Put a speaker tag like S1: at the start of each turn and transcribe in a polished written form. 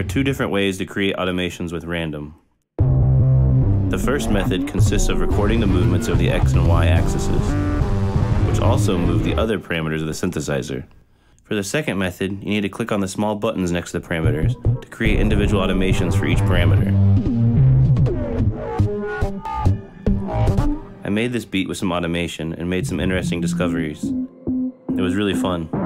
S1: two different ways to create automations with random. The first method consists of recording the movements of the X and Y axes, which also move the other parameters of the synthesizer. For the second method, you need to click on the small buttons next to the parameters to create individual automations for each parameter. I made this beat with some automation and made some interesting discoveries. It was really fun.